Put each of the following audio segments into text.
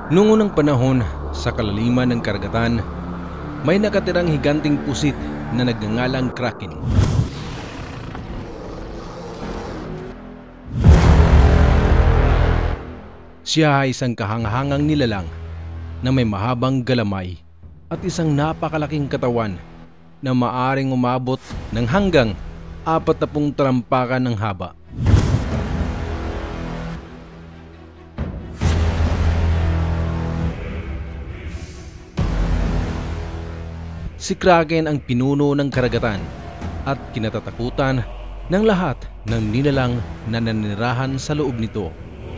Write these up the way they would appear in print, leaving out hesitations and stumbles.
Noong unang panahon, sa kalaliman ng karagatan, may nakatirang higanting pusit na nagngangalang Kraken. Siya ay isang kahangahangang nilalang na may mahabang galamay at isang napakalaking katawan na maaring umabot ng hanggang 40 talampakan ng haba. Si Kraken ang pinuno ng karagatan at kinatatakutan ng lahat ng nilalang na nanirahan sa loob nito.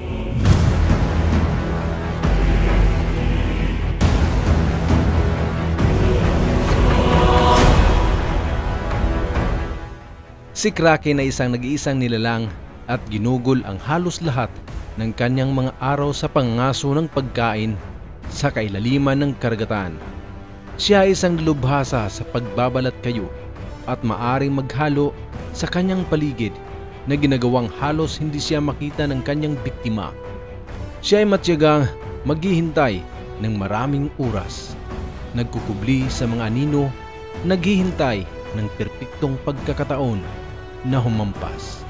Si Kraken ay isang nag-iisang nilalang at ginugol ang halos lahat ng kanyang mga araw sa pangaso ng pagkain sa kailaliman ng karagatan. Siya ay isang lubhasa sa pagbabalat kayo at maaring maghalo sa kanyang paligid na ginagawang halos hindi siya makita ng kanyang biktima. Siya ay matyagang maghihintay ng maraming oras, nagkukubli sa mga anino, naghihintay ng perpektong pagkakataon na humampas.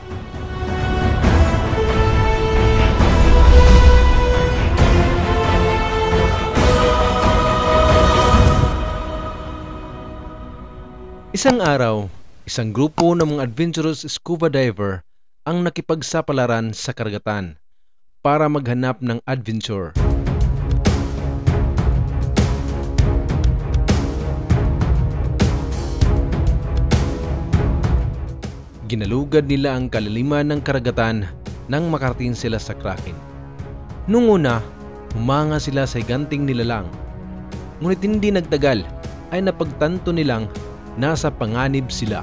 Isang araw, isang grupo ng mga adventurous scuba diver ang nakipagsapalaran sa karagatan para maghanap ng adventure. Ginalugad nila ang kalaliman ng karagatan nang makarating sila sa Kraken. Nung una, humanga sila sa higanting nilalang. Ngunit hindi nagtagal ay napagtanto nilang nasa panganib sila.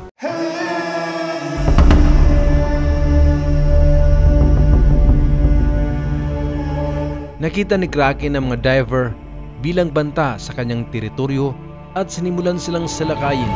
Nakita ni Kraken ang mga diver bilang banta sa kanyang teritoryo at sinimulan silang salakayin.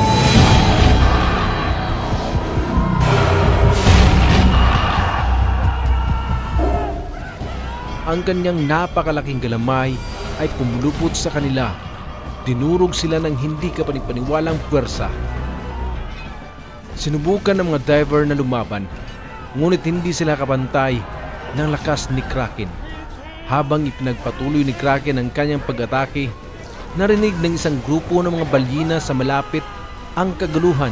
Ang kanyang napakalaking galamay ay pumulupot sa kanila. Dinurog sila ng hindi kapanipaniwalang puwersa. Sinubukan ng mga diver na lumaban, ngunit hindi sila kapantay ng lakas ni Kraken. Habang ipinagpatuloy ni Kraken ang kanyang pag-atake, narinig ng isang grupo ng mga balyena sa malapit ang kaguluhan.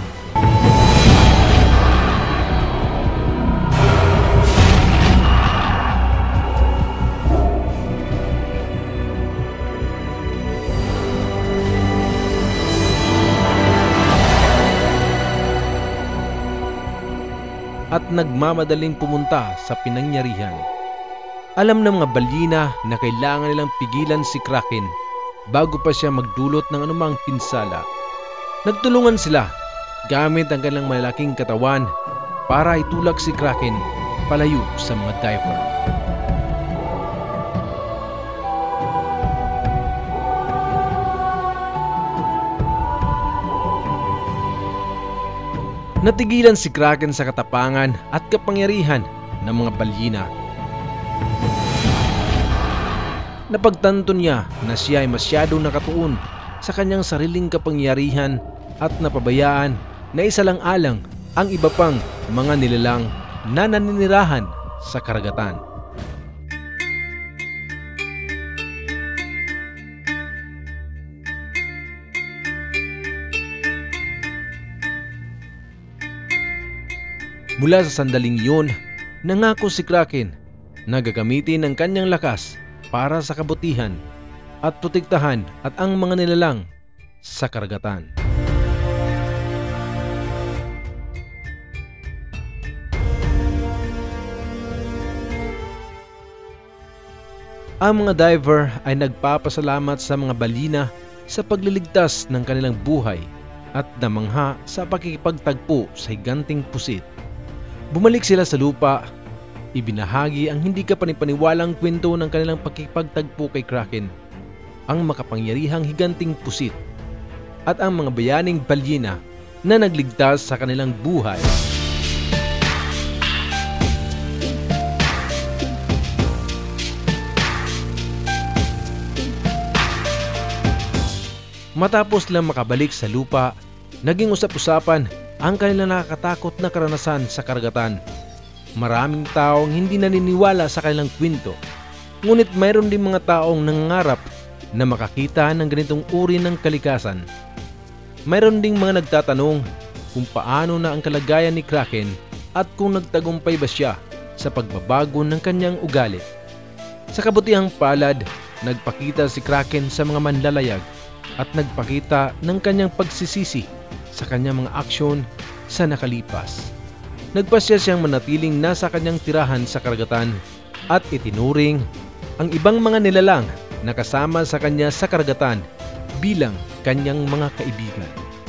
At nagmamadaling pumunta sa pinangyarihan. Alam ng mga balyena na kailangan nilang pigilan si Kraken bago pa siya magdulot ng anumang pinsala. Nagtulungan sila gamit ang kanilang malalaking katawan para itulak si Kraken palayo sa mga diver. Natigilan si Kraken sa katapangan at kapangyarihan ng mga balyena. Napagtanto niya na siya ay masyadong nakatuon sa kanyang sariling kapangyarihan at napabayaan na isalang-alang ang iba pang mga nilalang na naninirahan sa karagatan. Mula sa sandaling iyon, nangako si Kraken na gagamitin ang kanyang lakas para sa kabutihan at protektahan at ang mga nilalang sa karagatan. Ang mga diver ay nagpapasalamat sa mga balyena sa pagliligtas ng kanilang buhay at namangha sa pakikipagtagpo sa higanting pusit. Bumalik sila sa lupa, ibinahagi ang hindi kapanipaniwalang kwento ng kanilang pakikipagtagpo kay Kraken, ang makapangyarihang higanting pusit, at ang mga bayaning balyena na nagligtas sa kanilang buhay. Matapos lang makabalik sa lupa, naging usap-usapan ang kanilang nakakatakot na karanasan sa karagatan. Maraming taong hindi naniniwala sa kanilang kwento, ngunit mayroon din mga taong nangangarap na makakita ng ganitong uri ng kalikasan. Mayroon ding mga nagtatanong kung paano na ang kalagayan ni Kraken at kung nagtagumpay ba siya sa pagbabago ng kanyang ugali. Sa kabutihang palad, nagpakita si Kraken sa mga manlalayag at nagpakita ng kanyang pagsisisi sa kanyang mga aksyon sa nakalipas. Nagpasya siyang manatiling nasa kanyang tirahan sa karagatan at itinuring ang ibang mga nilalang na kasama sa kanya sa karagatan bilang kanyang mga kaibigan.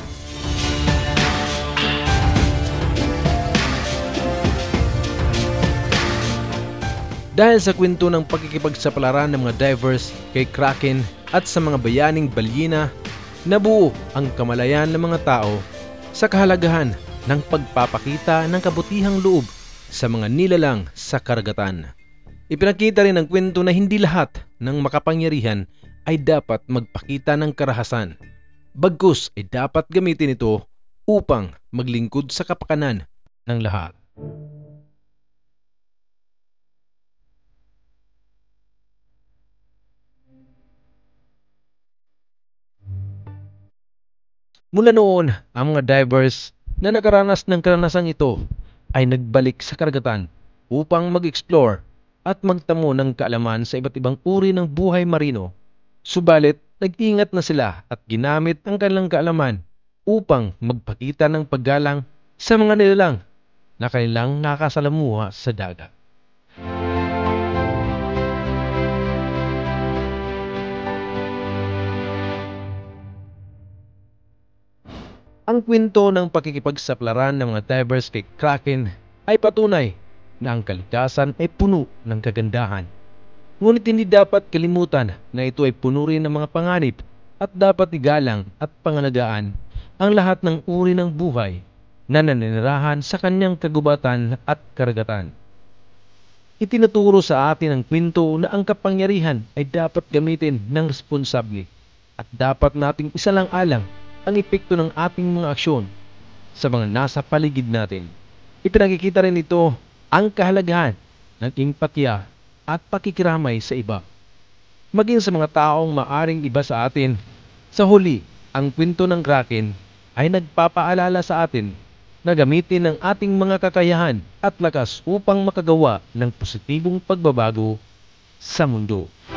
Dahil sa kwento ng pagkikipagsapalaran ng mga divers kay Kraken at sa mga bayaning balyena, nabuo ang kamalayan ng mga tao sa kahalagahan ng pagpapakita ng kabutihang loob sa mga nilalang sa karagatan. Ipinakita rin ang kwento na hindi lahat ng makapangyarihan ay dapat magpakita ng karahasan. Bagkus ay dapat gamitin ito upang maglingkod sa kapakanan ng lahat. Mula noon, ang mga divers na nakaranas ng karanasang ito ay nagbalik sa karagatan upang mag-explore at magtamo ng kaalaman sa iba't ibang uri ng buhay marino. Subalit, nag-ingat na sila at ginamit ang kanilang kaalaman upang magpakita ng paggalang sa mga nilalang na kanilang nakasalamuha sa dagat. Ang kwento ng pakikipagsaplaran ng mga divers kay Kraken ay patunay na ang kalikasan ay puno ng kagandahan. Ngunit hindi dapat kalimutan na ito ay puno rin ng mga panganib at dapat igalang at pangalagaan ang lahat ng uri ng buhay na naninirahan sa kanyang kagubatan at karagatan. Itinuturo sa atin ang kwento na ang kapangyarihan ay dapat gamitin ng responsable at dapat nating isalang-alang ang epekto ng ating mga aksyon sa mga nasa paligid natin. Ipinakikita rin ito ang kahalagahan ng empatya at pakikiramay sa iba, maging sa mga taong maaring iba sa atin. Sa huli, ang kwento ng Kraken ay nagpapaalala sa atin na gamitin ang ating mga kakayahan at lakas upang makagawa ng positibong pagbabago sa mundo.